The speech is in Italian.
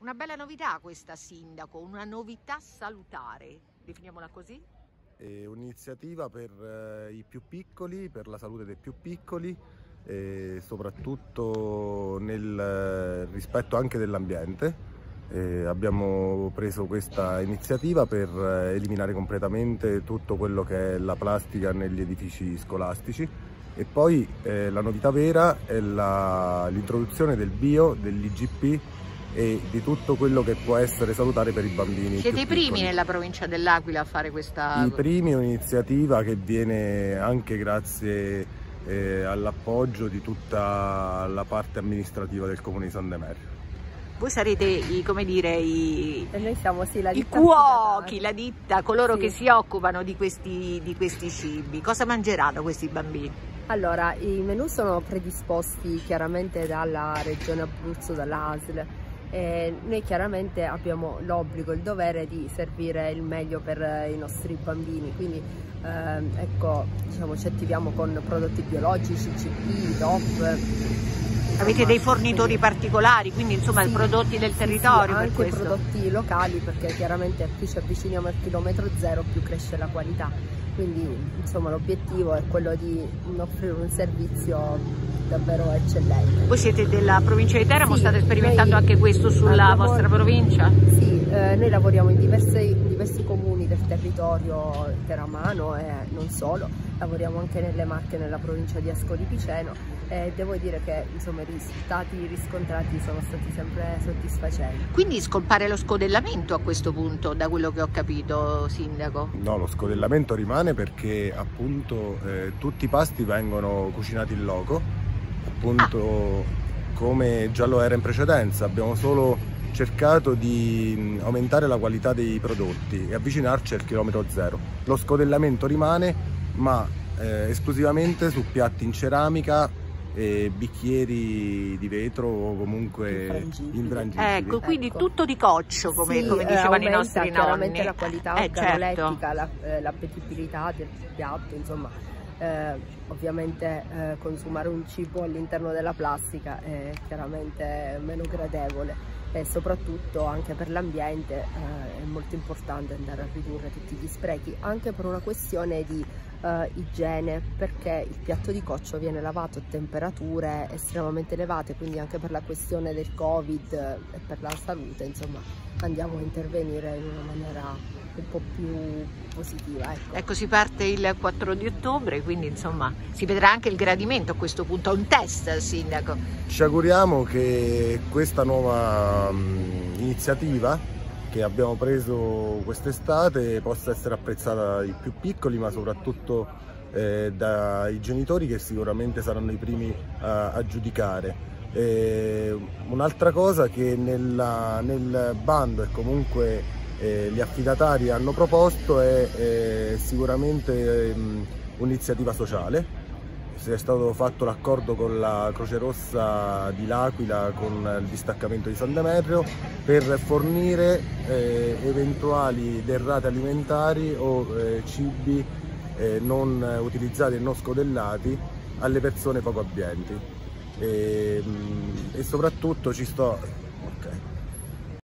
Una bella novità questa, sindaco, una novità salutare, definiamola così? È un'iniziativa per i più piccoli, per la salute dei più piccoli e soprattutto nel rispetto anche dell'ambiente. Abbiamo preso questa iniziativa per eliminare completamente tutto quello che è la plastica negli edifici scolastici e poi la novità vera è l'introduzione del bio, dell'IGP e di tutto quello che può essere salutare per i bambini. Siete i primi piccoli. nella provincia dell'Aquila a fare questa... I primi è un'iniziativa che viene anche grazie all'appoggio di tutta la parte amministrativa del Comune di San Demetrio. Voi sarete come dire, E noi siamo sì, la ditta i cuochi, la ditta, coloro sì, che si occupano di questi cibi. Cosa mangeranno questi bambini? Allora, i menù sono predisposti chiaramente dalla Regione Abruzzo, dalla ASL. Noi chiaramente abbiamo l'obbligo, il dovere di servire il meglio per i nostri bambini, quindi ecco, diciamo, ci attiviamo con prodotti biologici, CP, DOP. Avete dei fornitori particolari, quindi insomma Sì, prodotti del territorio sì, per anche questo? prodotti locali, perché chiaramente più ci avviciniamo al chilometro zero più cresce la qualità, quindi insomma l'obiettivo è quello di offrire un servizio davvero eccellente. Voi siete della provincia di Teramo, Sì, state sperimentando noi anche questo sulla vostra provincia? Sì, noi lavoriamo in diversi comuni del territorio teramano e non solo, lavoriamo anche nelle Marche, nella provincia di Ascoli Piceno e devo dire che insomma, i risultati riscontrati sono stati sempre soddisfacenti. Quindi scompare lo scodellamento a questo punto, da quello che ho capito, sindaco? No, lo scodellamento rimane perché appunto tutti i pasti vengono cucinati in loco, appunto come già lo era in precedenza. Abbiamo solo cercato di aumentare la qualità dei prodotti e avvicinarci al chilometro zero. Lo scodellamento rimane, ma esclusivamente su piatti in ceramica, bicchieri di vetro o comunque imbrangibili. Ecco, quindi tutto di coccio, come Sì, dicevano i nostri nonni. chiaramente la qualità organolettica, certo. l'appetibilità del piatto, insomma, ovviamente consumare un cibo all'interno della plastica è chiaramente meno gradevole e soprattutto anche per l'ambiente è molto importante andare a ridurre tutti gli sprechi, anche per una questione di igiene, perché il piatto di coccio viene lavato a temperature estremamente elevate, quindi anche per la questione del Covid e per la salute, insomma, andiamo a intervenire in una maniera un po' più positiva. Ecco, si parte il 4 di ottobre, quindi insomma si vedrà anche il gradimento a questo punto, un test, sindaco. Ci auguriamo che questa nuova iniziativa che abbiamo preso quest'estate possa essere apprezzata dai più piccoli, ma soprattutto dai genitori, che sicuramente saranno i primi a giudicare. Un'altra cosa che nel bando e comunque gli affidatari hanno proposto è sicuramente un'iniziativa sociale. È stato fatto l'accordo con la Croce Rossa di L'Aquila, con il distaccamento di San Demetrio, per fornire eventuali derrate alimentari o cibi non utilizzati e non scodellati alle persone poco abbienti. E soprattutto ci sto... Okay.